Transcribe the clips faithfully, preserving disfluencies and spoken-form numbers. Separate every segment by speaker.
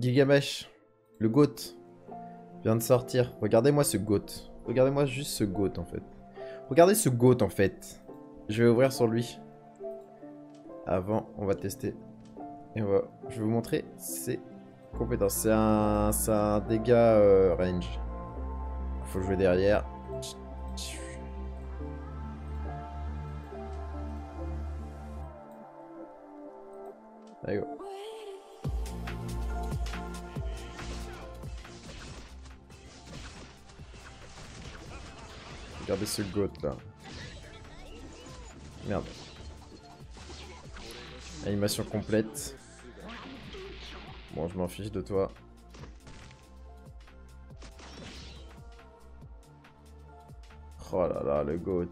Speaker 1: Gigamesh, le GOAT, vient de sortir. Regardez-moi ce GOAT. Regardez-moi juste ce GOAT en fait. Regardez ce GOAT en fait. Je vais ouvrir sur lui. Avant, on va tester. Et on va... je vais vous montrer ses compétences. C'est un... c'est un dégât euh, range. Faut jouer derrière. Allez go. Regardez ce goat là. Merde. Animation complète. Bon, je m'en fiche de toi. Oh là là, le goat.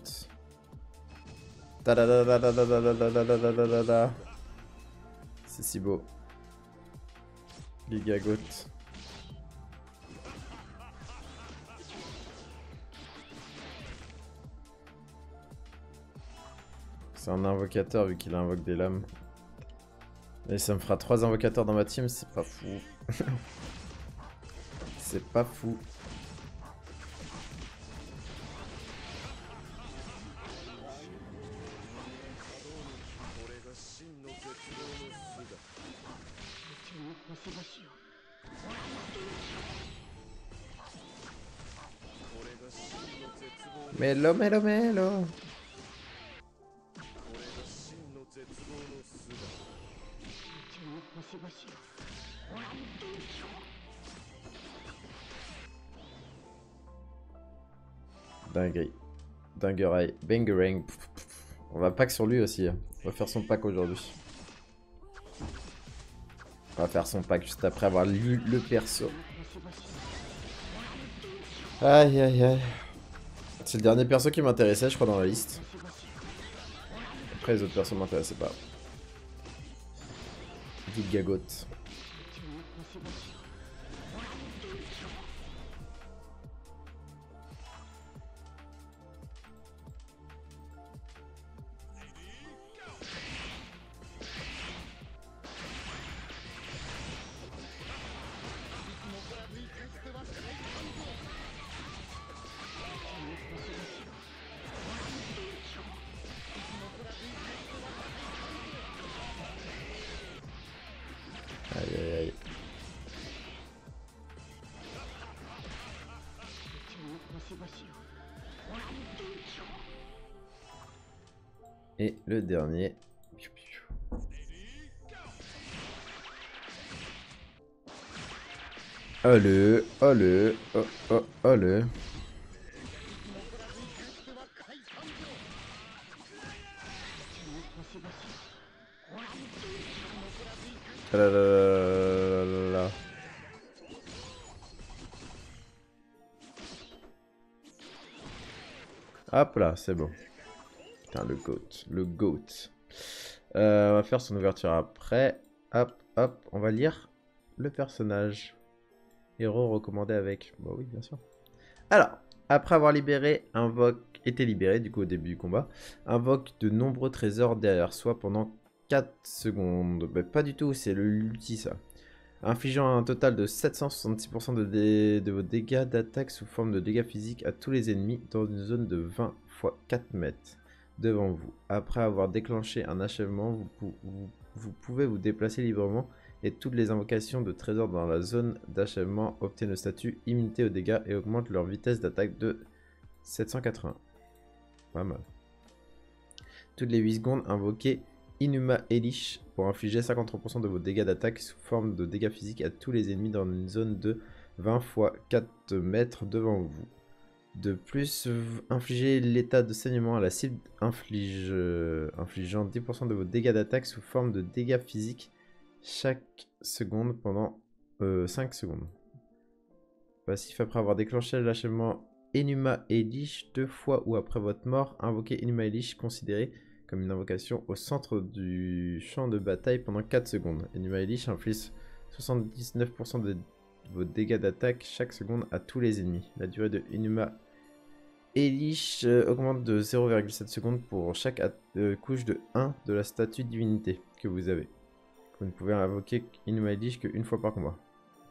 Speaker 1: C'est si beau. Giga goat. C'est un invocateur vu qu'il invoque des lames. Et ça me fera trois invocateurs dans ma team, c'est pas fou. C'est pas fou. Mélo, mélo, mélo. Dinguerie. Dinguerie. Bangerang. On va pack sur lui aussi. On va faire son pack aujourd'hui. On va faire son pack juste après avoir lu le perso. Aïe aïe aïe. C'est le dernier perso qui m'intéressait, je crois, dans la liste. Après, les autres persos m'intéressaient pas. Gigagot. Aïe aïe aïe. Et le dernier. Oh le, oh le, oh oh oh le. Ah là là là là là. Hop là, c'est bon. Putain, le goat, le goat. Euh, on va faire son ouverture après. Hop, hop, on va lire le personnage. Héros recommandé avec. Bah oui, bien sûr. Alors, après avoir libéré, invoque, été libéré du coup au début du combat, invoque de nombreux trésors derrière soi pendant quatre secondes. Bah, pas du tout, c'est le l'ulti ça. Infligeant un total de sept cent soixante-six pour cent de, dé de vos dégâts d'attaque sous forme de dégâts physiques à tous les ennemis dans une zone de vingt fois quatre mètres devant vous. Après avoir déclenché un achèvement, vous, pou vous, vous pouvez vous déplacer librement et toutes les invocations de trésors dans la zone d'achèvement obtiennent le statut immunité aux dégâts et augmentent leur vitesse d'attaque de sept cent quatre-vingts. Pas mal. Toutes les huit secondes, invoquez Inuma Elish pour infliger cinquante-trois pour cent de vos dégâts d'attaque sous forme de dégâts physiques à tous les ennemis dans une zone de vingt fois quatre mètres devant vous. De plus, infligez l'état de saignement à la cible inflige, euh, infligeant dix pour cent de vos dégâts d'attaque sous forme de dégâts physiques chaque seconde pendant euh, cinq secondes. Passif après avoir déclenché l'achèvement Enuma Elish deux fois ou après votre mort, invoquez Enuma Elish considéré comme une invocation au centre du champ de bataille pendant quatre secondes. Enuma Elish inflige soixante-dix-neuf pour cent de vos dégâts d'attaque chaque seconde à tous les ennemis. La durée de Enuma Elish euh, augmente de zéro virgule sept secondes pour chaque euh, couche de un de la statue divinité que vous avez. Vous ne pouvez invoquer Enuma Elish qu'une fois par combat.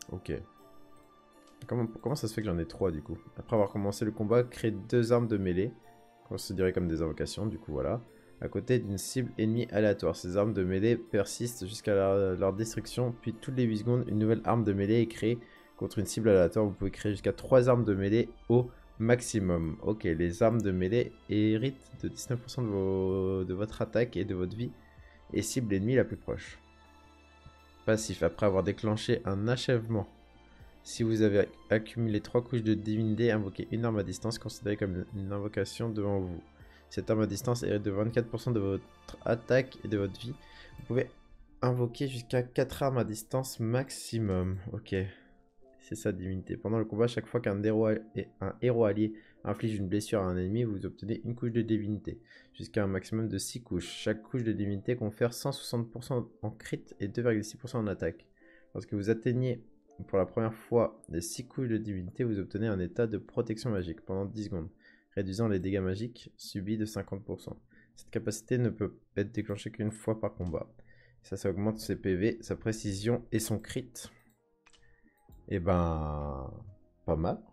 Speaker 1: Ok. Comment, comment ça se fait que j'en ai trois du coup? Après avoir commencé le combat, créez deux armes de mêlée, considérées comme des invocations, du coup voilà. À côté d'une cible ennemie aléatoire. Ces armes de mêlée persistent jusqu'à leur, leur destruction, puis toutes les huit secondes, une nouvelle arme de mêlée est créée contre une cible aléatoire. Vous pouvez créer jusqu'à trois armes de mêlée au maximum. Ok, les armes de mêlée héritent de dix-neuf pour cent de, vos, de votre attaque et de votre vie, et cible l'ennemi la plus proche. Passif, après avoir déclenché un achèvement. Si vous avez accumulé trois couches de divinité, invoquez une arme à distance considérée comme une invocation devant vous. Cette arme à distance hérite de vingt-quatre pour cent de votre attaque et de votre vie. Vous pouvez invoquer jusqu'à quatre armes à distance maximum. Ok, c'est ça divinité. Pendant le combat, chaque fois qu'un héros, un héros allié inflige une blessure à un ennemi, vous obtenez une couche de divinité. Jusqu'à un maximum de six couches. Chaque couche de divinité confère cent soixante pour cent en crit et deux virgule six pour cent en attaque. Lorsque vous atteignez pour la première fois les six couches de divinité, vous obtenez un état de protection magique pendant dix secondes, réduisant les dégâts magiques subis de cinquante pour cent. Cette capacité ne peut être déclenchée qu'une fois par combat. Ça, ça augmente ses P V, sa précision et son crit. Et ben, pas mal.